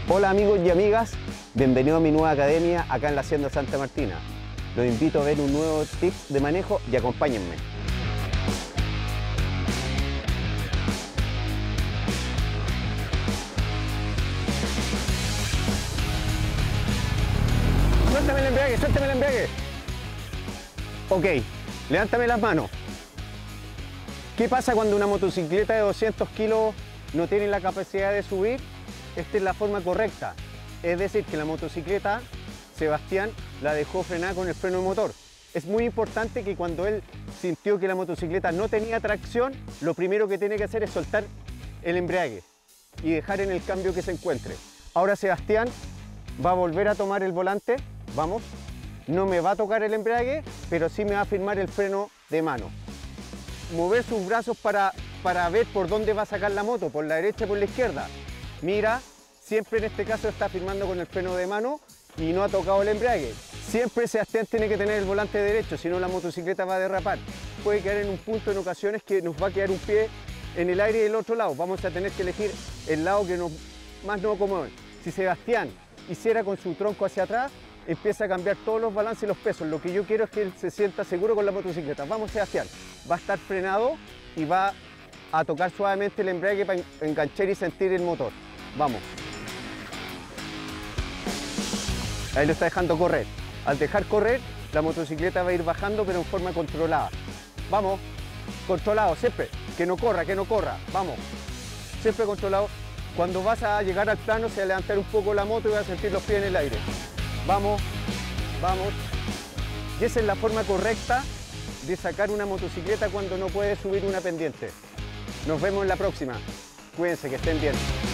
Hola amigos y amigas, bienvenidos a mi nueva academia acá en la Hacienda Santa Martina. Los invito a ver un nuevo tips de manejo y acompáñenme. Suéltame el embrague, suéltame el embrague. Ok, levántame las manos. ¿Qué pasa cuando una motocicleta de 200 kilos no tiene la capacidad de subir? Esta es la forma correcta. Es decir, que la motocicleta, Sebastián la dejó frenada con el freno de motor. Es muy importante que cuando él sintió que la motocicleta no tenía tracción, lo primero que tiene que hacer es soltar el embrague y dejar en el cambio que se encuentre. Ahora Sebastián va a volver a tomar el volante. Vamos. No me va a tocar el embrague, pero sí me va a firmar el freno de mano. Mover sus brazos para ver por dónde va a sacar la moto, por la derecha o por la izquierda. Mira, siempre en este caso está firmando con el freno de mano y no ha tocado el embrague. Siempre Sebastián tiene que tener el volante derecho, si no la motocicleta va a derrapar. Puede quedar en un punto en ocasiones que nos va a quedar un pie en el aire del otro lado. Vamos a tener que elegir el lado que más nos acomode. Si Sebastián hiciera con su tronco hacia atrás, empieza a cambiar todos los balances y los pesos. Lo que yo quiero es que él se sienta seguro con la motocicleta. Vamos Sebastián, va a estar frenado y va a tocar suavemente el embrague para enganchar y sentir el motor. Vamos. Ahí lo está dejando correr. Al dejar correr, la motocicleta va a ir bajando pero en forma controlada. Vamos, controlado, siempre. Que no corra, vamos. Siempre controlado. Cuando vas a llegar al plano, se va a levantar un poco la moto y vas a sentir los pies en el aire. Vamos, vamos. Y esa es la forma correcta de sacar una motocicleta cuando no puede subir una pendiente. Nos vemos en la próxima. Cuídense, que estén bien.